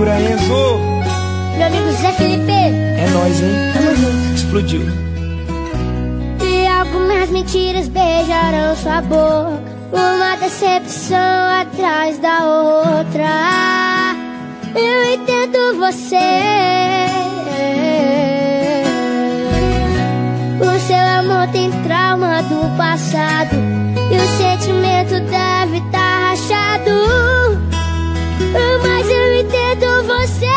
Segura, Enzo. Meu amigo Zé Felipe. É nóis, hein? Tamo junto. Explodiu. E algumas mentiras beijarão sua boca, uma decepção atrás da outra. Eu entendo você. O seu amor tem trauma do passado e o sentimento deve estar rachado. Mas eu entendo você.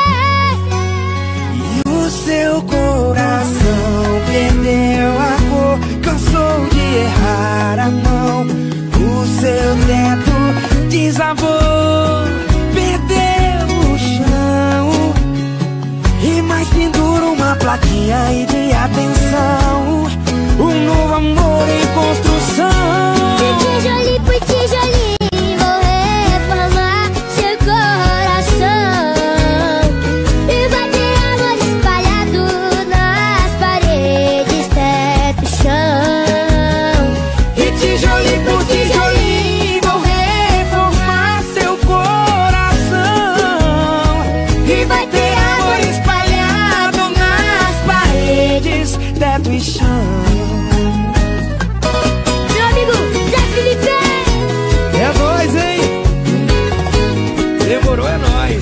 E o seu coração perdeu a cor, cansou de errar a mão. O seu teto desabou, perdeu o chão. E mais pendura uma plaquinha aí de atenção. Um novo amor em construção. De tijolinho por tijolinho vou reformar seu coração. E vai ter amor espalhado nas paredes, teto e chão. E tijolinho por tijolinho vou reformar seu coração. E vai ter amor espalhado nas paredes, teto e chão. Meu amigo Zé Felipe. É nóis, hein? Demorou, é nóis.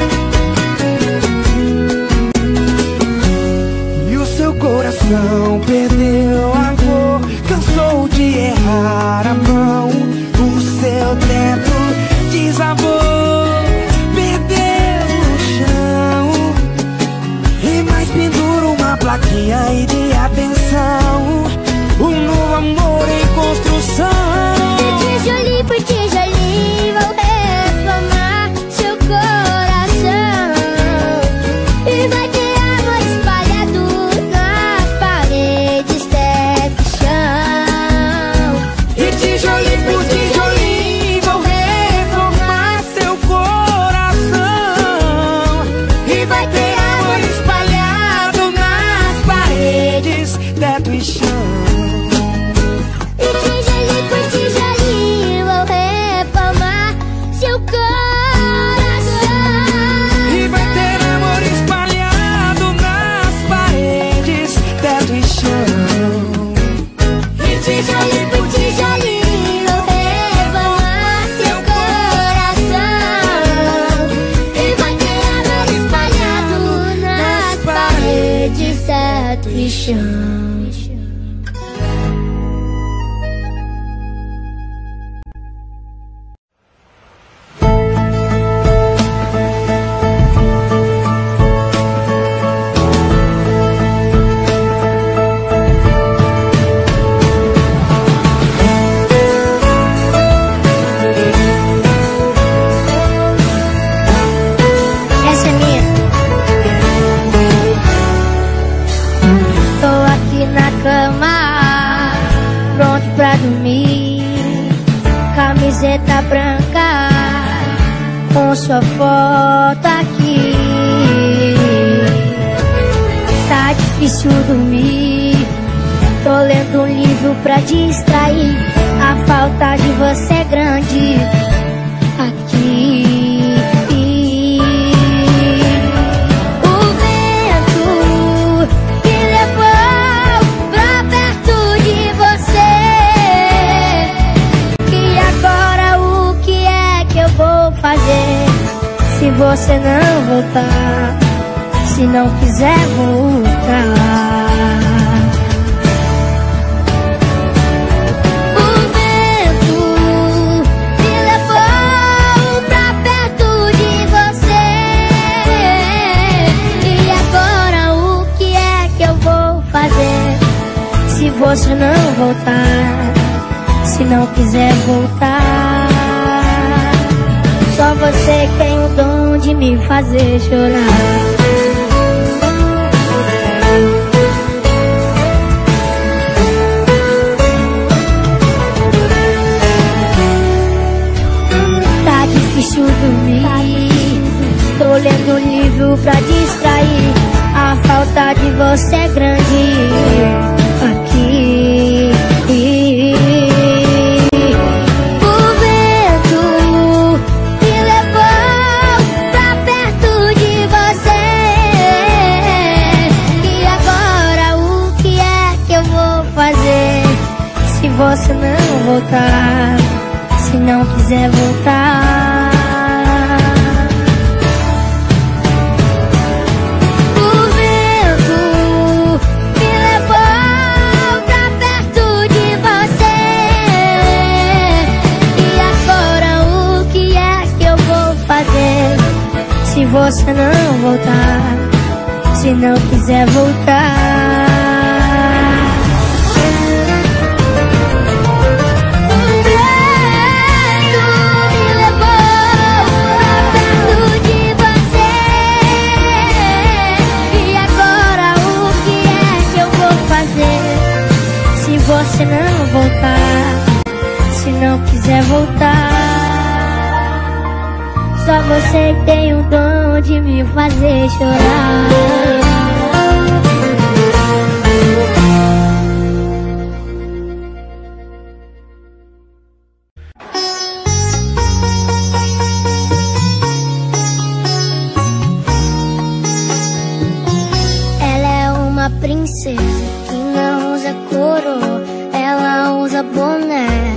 E o seu coração perdeu a cor, cansou de errar a mão. O seu teto desabou, perdeu o chão. E mais pendura uma plaquinha aí de atenção. Um novo amor em construção. De tijolinho por tijolinho vou reformar seu coração. E vai ter amor espalhado nas paredes, teto e chão. E tijolinho por tijolinho vou reformar seu coração. E vai ter amor espalhado nas paredes, teto e chão. E tijolinho por tijolinho vou reformar seu coração. E vai ter amor espalhado nas paredes, teto e chão. E tijolinho por tijolinho vou reformar seu coração. E vai ter amor espalhado nas paredes, teto e chão. Essa é minha. Tô aqui na cama, pronto pra dormir. Camiseta branca com sua foto aqui. Tá difícil dormir, tô lendo um livro pra distrair. A falta de você é grande aqui. O vento me levou pra perto de você. E agora o que é que eu vou fazer se você não voltar? Se não quiser voltar. O vento me levou pra perto de você. E agora o que é que eu vou fazer se você não voltar? Se não quiser voltar. Só você tem o dom de me fazer chorar. Tá difícil dormir, tô lendo um livro pra distrair. A falta de você é grande aqui. O vento me levou pra perto não quiser voltar. O vento me levou pra perto de você. E agora o que é que eu vou fazer se você não voltar? Se não quiser voltar. Se não voltar, se não quiser voltar, só você tem o dom de me fazer chorar. Ela é uma princesa que não usa coroa, ela usa boné.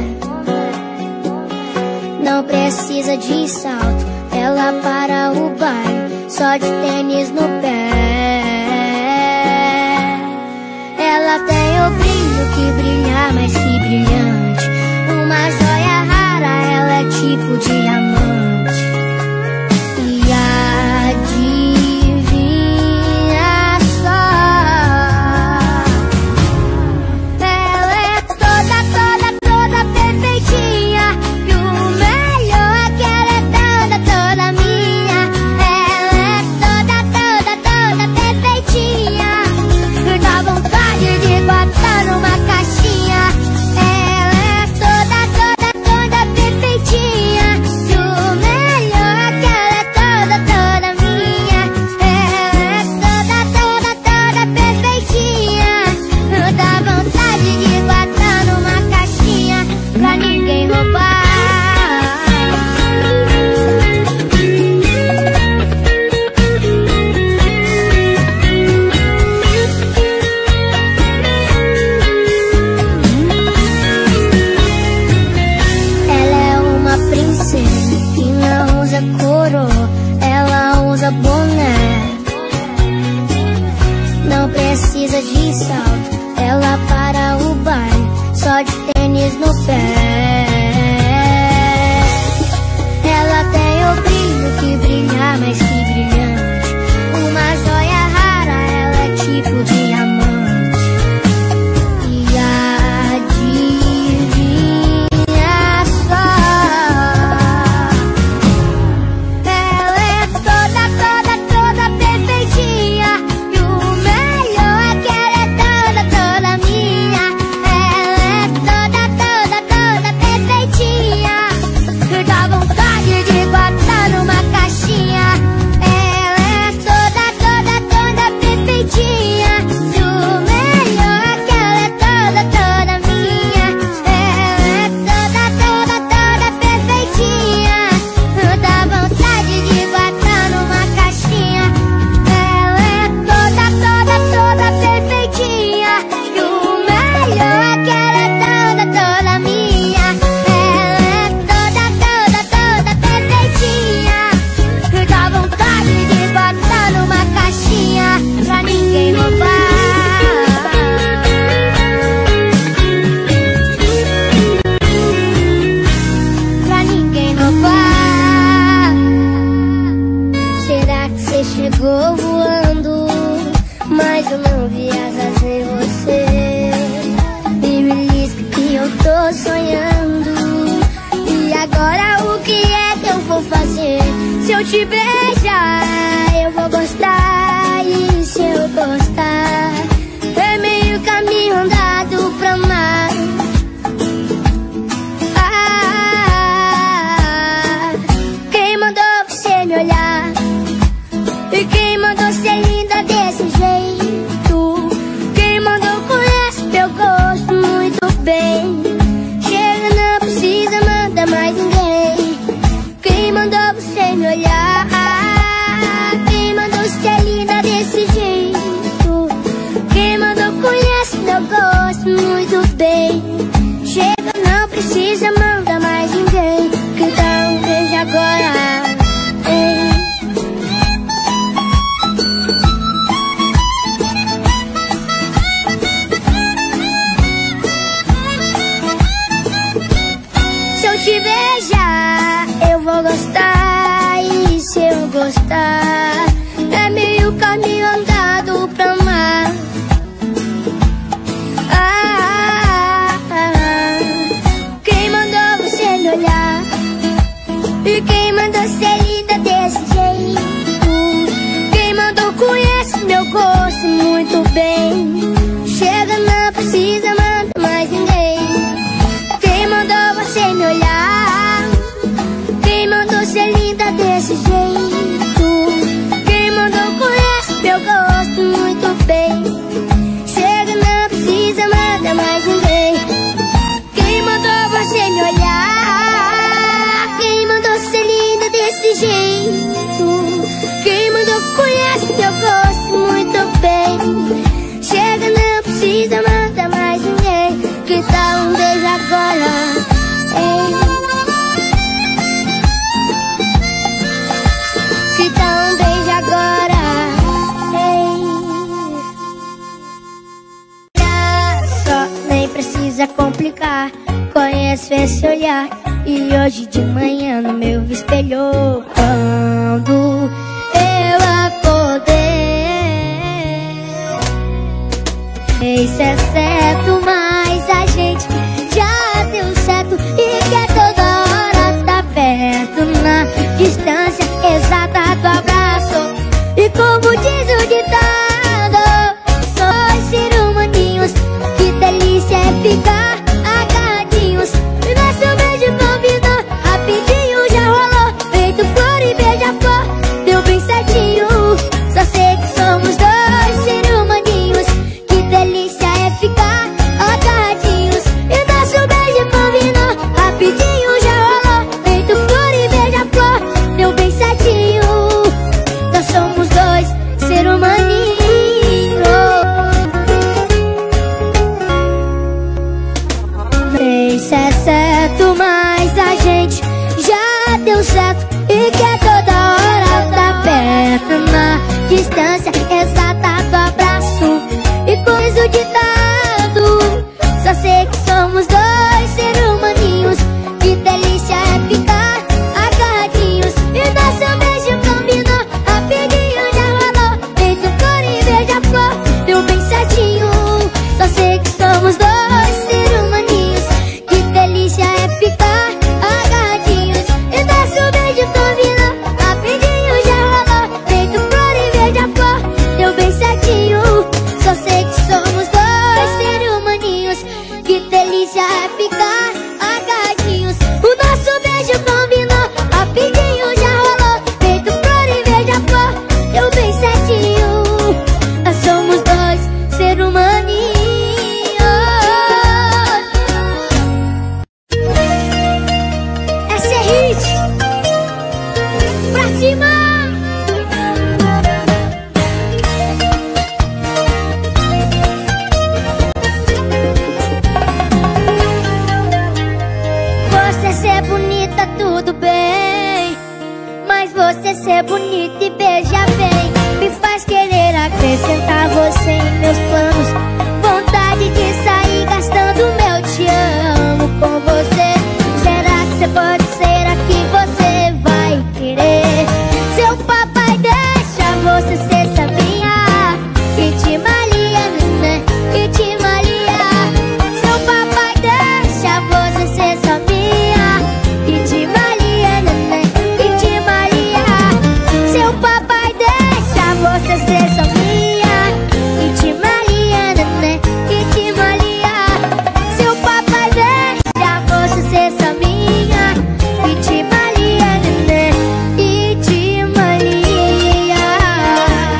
Não precisa de salto, ela para o baile só de tênis no pé. Ela tem o brilho que brilha mais que brilhante, uma joia rara, ela é tipo diamante. E adivinha só, muito bem. Chega, não precisa mandar mais ninguém. E quem mandou ser linda desse jeito? Quem mandou conhece meu gosto muito bem. Chega, não precisa mandar mais ninguém. Quem mandou você me olhar? Quem mandou ser linda desse jeito? Quem mandou conhece meu gosto muito bem. Chega, não precisa mandar mais ninguém. Quem mandou você me olhar? Quem mandou ser linda desse jeito? Quem mandou conhece meu gosto muito bem. Chega, não precisa mandar mais ninguém. Que tal um beijo agora? Ei. Que tal um beijo agora? Ei. Só nem precisa complicar. Conheço esse olhar. E hoje de manhã no meu espelho, quando eu acordei, isso é certo, mas a gente já deu certo. E quer toda hora tá perto, na distância exata do abraço. E como diz o ditado, só ser humaninhos, que delícia é ficar agarradinhos. E nosso beijo combinou, rapidinho já rolou. Feito flor e beija-flor, deu bem certinho. Só sei que somos dois ser humaninhos, que delícia é ficar agarradinhos. E nosso beijo combinou, rapidinho já rolou. Feito flor e beija-flor, deu bem certinho. Nós somos dois ser humaninhos. Isso é certo, mas a gente já deu certo. E quer toda hora tá perto, na distância exata do abraço. E coisa o ditado, só sei que somos dois ser humaninhos, que delícia é ficar agarradinhos. E nosso beijo combinou, rapidinho já rolou. Feito flor e beija-flor, deu bem certinho. Só sei que somos dois ser humaninhos, que delícia é ficar agarradinhos. E nosso beijo combinou, rapidinho já rolou. Feito flor e beija-flor, deu bem certinho. Só sei que somos dois ser humaninhos, que delícia é ficar agarradinhos. O nosso beijo combinou, rapidinho já rolou. Feito flor e beija-flor, deu bem certinho. Nós somos dois ser humaninhos. Essa é hit. Pra cima. Você ser bonita, tudo bem, mas você ser bonita e beijar bem me faz querer acrescentar você em meus planos. Vontade de sair gastando meu te amo com você. Será que você pode ser a que você vai querer? Seu papai deixa você ser sabinha, que te malia, né? Que te malia. Seu papai deixa você ser sabinha, que te malia, né? Que te malia. Seu papai deixa você ser sabinha, que te malia, né? Que te malia. Seu papai deixa você ser sabinha, que te malia, né? Que te malia.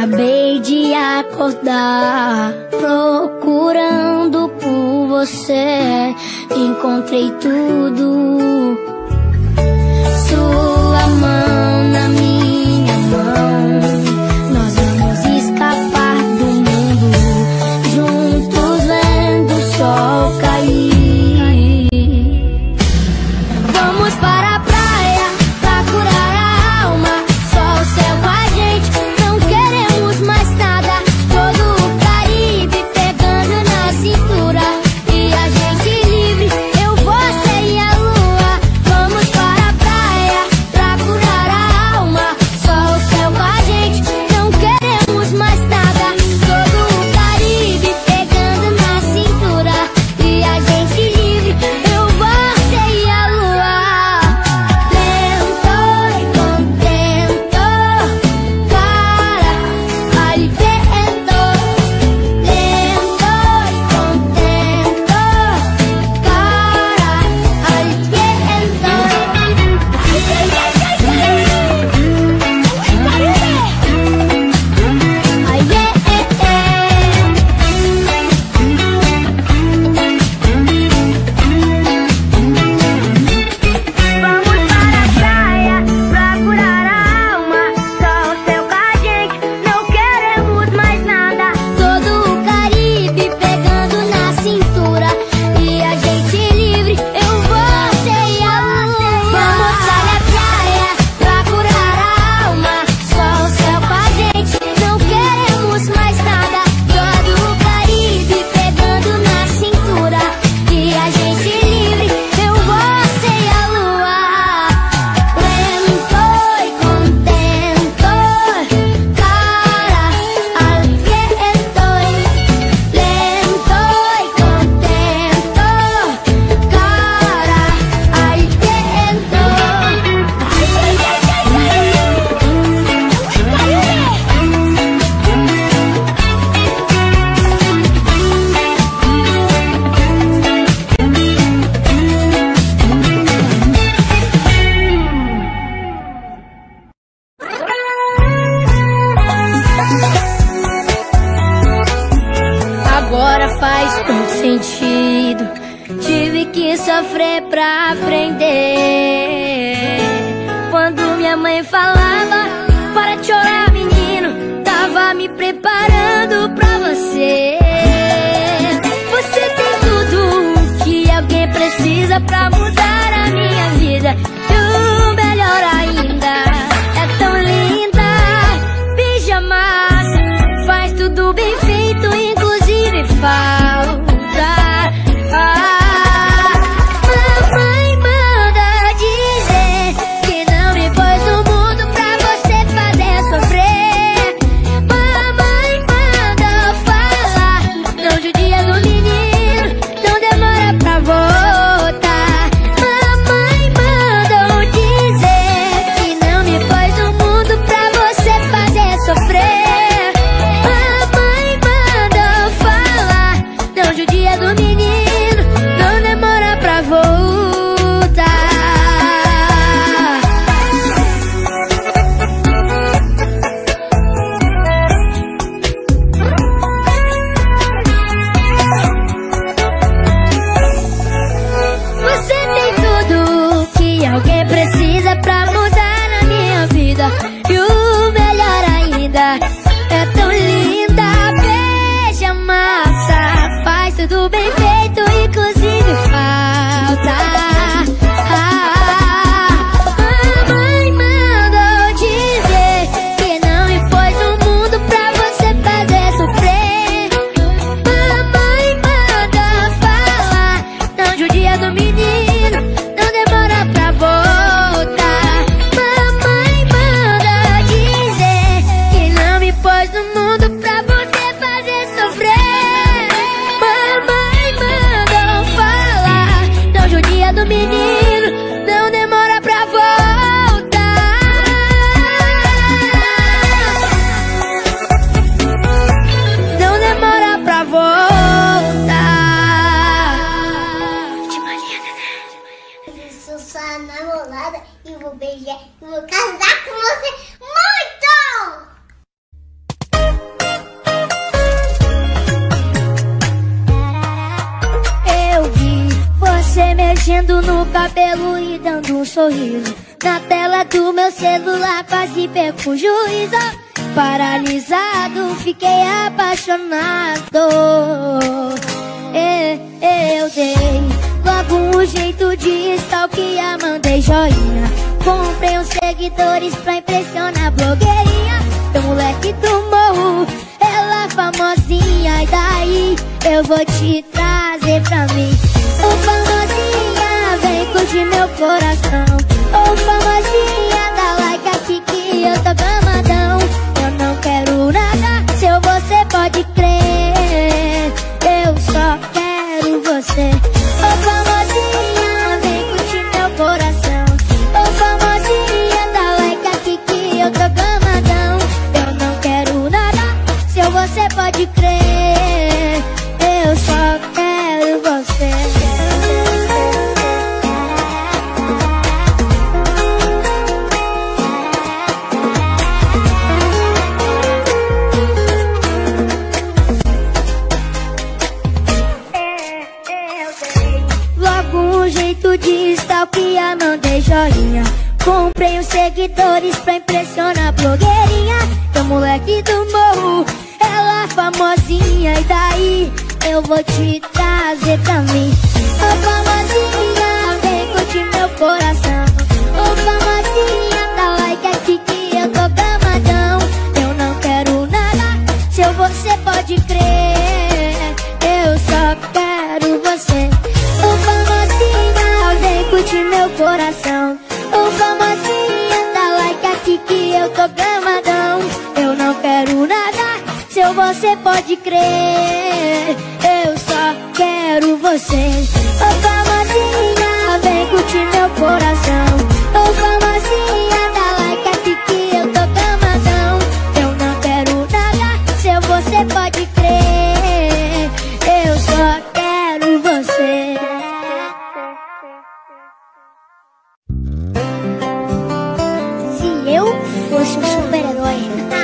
Acabei de acordar, procurando por você. Encontrei tudo. Sua mão na minha mão. Nós vamos escapar do mundo, juntos vendo o sol cair. Vamos para a praia pra curar a alma. Só o céu com a gente, não queremos mais nada. Todo o Caribe pegando na cintura. E a gente livre, eu, você e a lua. Vamos para a praia pra curar a alma. Só o céu com a gente, não queremos mais nada. Todo o Caribe pegando na cintura. E a gente livre, eu, você e a lua. Lento e contento, cara, al viento. Lento e contento, cara, al viento. Vamos para a praia pra curar a alma. Só o céu com a gente, não queremos mais nada. Todo o Caribe pegando na cintura. E a gente livre, eu, você e a lua. Vamos para a praia pra curar a alma. Só o céu com a gente, não queremos mais nada. Todo o Caribe pegando na cintura. E a gente livre, eu, você e a lua. Lento e contento, cara, al viento. Lento e contento, cara, al viento. Agora faz todo sentido. Tive que sofrer pra aprender. Quando minha mãe falava, para de chorar, menino, tava me preparando pra você. Você tem tudo que alguém precisa pra mudar a minha vida. E o melhor ainda, é tão linda. Pijama faz tudo bem feito, inclusive falta. Mamãe manda dizer que não me pôs no mundo pra você mexendo no cabelo e dando um sorriso. Na tela do meu celular quase perco o juízo. Paralisado, fiquei apaixonado. Eu dei logo um jeito de stalkear, mandei joinha. Comprei uns seguidores pra impressionar a blogueirinha. Teu moleque do morro, ela famosinha. E daí eu vou te trazer pra mim. Ô famosinha, vem curtir meu coração. Ô famosinha, dá like aqui que eu tô gamadão. Eu não quero nada, seu você pode crer. Eu só quero você. Ô famosinha, vem curtir meu coração. Ô famosinha, dá like aqui que eu tô gamadão. Eu não quero nada, seu você pode crer. Eu só quero você. De stalkear, mandei joinha. Comprei uns seguidores pra impressionar a blogueirinha. Teu moleque do morro, ela famosinha. E daí eu vou te trazer pra mim. Ô famosinha, vem curtir meu coração. Ô famosinha, dá like aqui que eu tô gamadão. Eu não quero nada, seu você pode crer. Eu só quero você. Ô famosinha, vem curtir meu coração. Ô famosinha, dá like aqui que eu tô gamadão. Eu não quero nada, seu você pode crer. Eu só quero você. Ô famosinha, vem curtir meu coração. Ô famosinha, dá like aqui que eu tô gamadão. Eu não quero nada, seu você pode crer. Eu só quero você. Eu fosse um super-herói.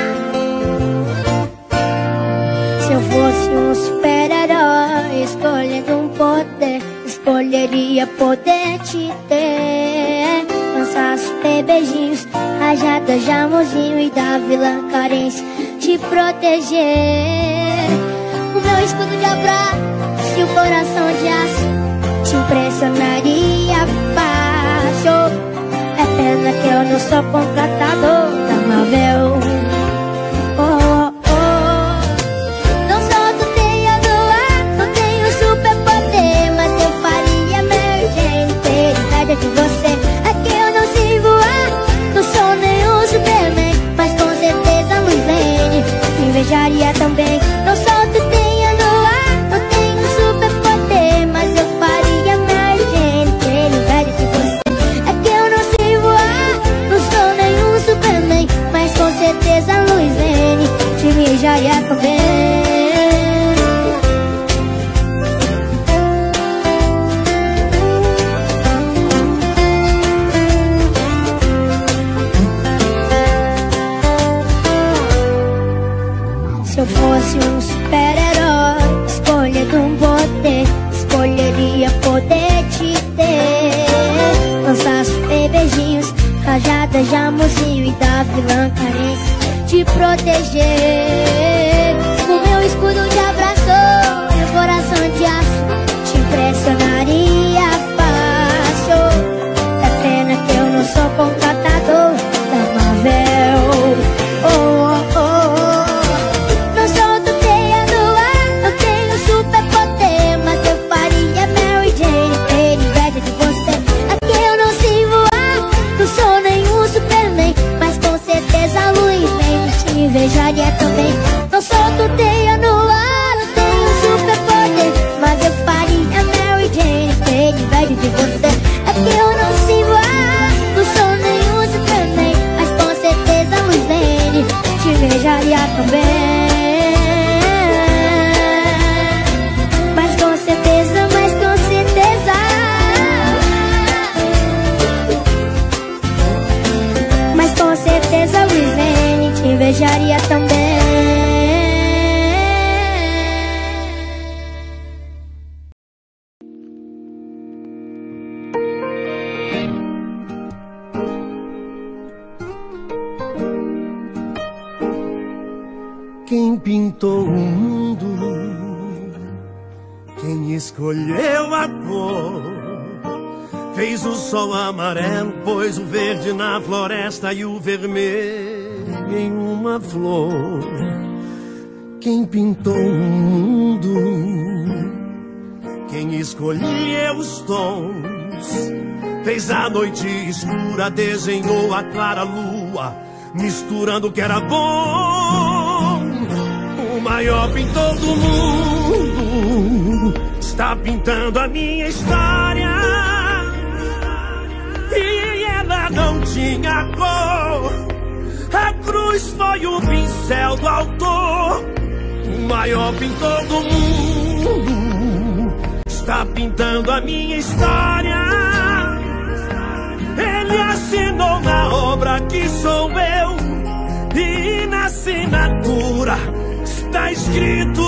Se eu fosse um super-herói, escolhendo um poder, escolheria poder te ter. Lançar super beijinhos, rajada de amorzinho e da vilã carência te proteger. O meu escudo de abraço e o coração de aço te impressionaria fácil. É pena que eu não sou contratador da Marvel. Oh, oh, oh. Não sou do teia do ar, não tenho superpoder, mas eu faria Mary Jane ter inveja de você. É que eu não sei voar, não sou nenhum Superman, mas com certeza Lois Lane me invejaria também. Não sou do teia do ar, não tenho superpoder, mas eu faria Mary Jane ter inveja de você. Superman, mas com certeza Lois Lane te invejaria também. Se eu fosse um super-herói, escolhendo um poder, escolheria poder te ter. Lançar super beijinhos, rajadas de amorzinho e da vilã carência te proteger. O meu escudo de abraço e o coração de aço te impressionaria fácil. É pena que eu não sou contratador da Marvel. Oh, oh, oh, oh. Não sou do teia do ar, não tenho superpoder, mas eu faria Mary Jane ter inveja de você. É que eu não sei voar, não sou nenhum Superman, mas com certeza Lois Lane te invejaria também. Não sou do teia no ar, não tenho superpoder, mas eu faria Mary Jane ter inveja de você. É que eu não sei voar, não sou nenhum Superman, mas com certeza Lois Lane te invejaria também. Mas com certeza, mas com certeza. Mas com certeza Lois Lane te invejaria também. Quem pintou o mundo, quem escolheu a cor, fez o sol amarelo, pôs o verde na floresta e o vermelho em uma flor. Quem pintou o mundo, quem escolheu os tons, fez a noite escura, desenhou a clara lua, misturando o que era bom. O maior pintor do mundo está pintando a minha história, e ela não tinha cor. A cruz foi o pincel do autor. O maior pintor do mundo está pintando a minha história. Ele assinou na obra que sou eu, e na assinatura está escrito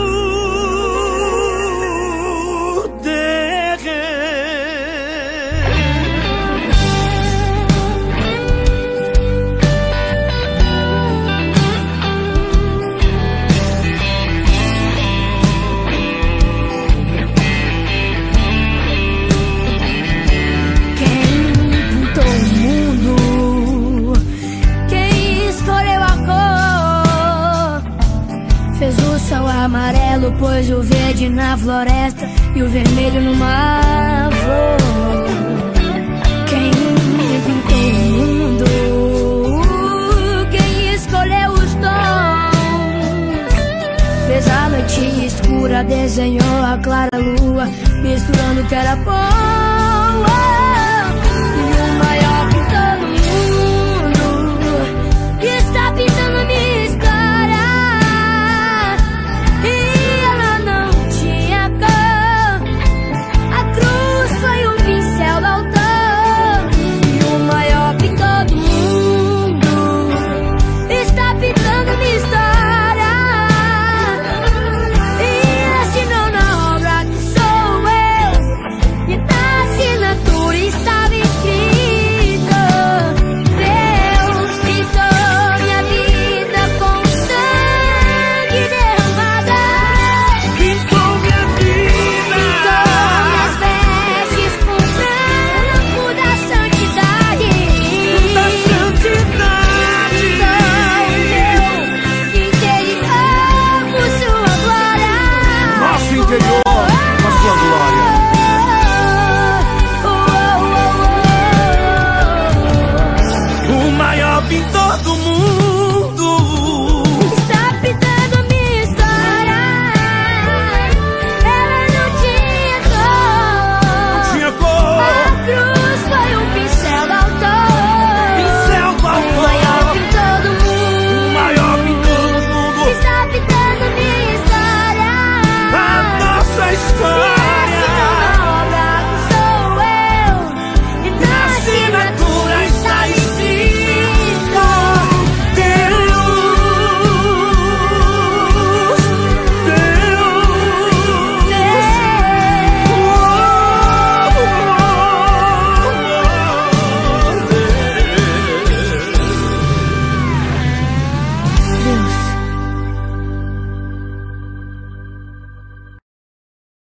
amarelo, pôs o verde na floresta e o vermelho numa flor. Quem pintou o mundo, quem escolheu os tons, fez a noite escura, desenhou a clara lua, misturando o que era bom.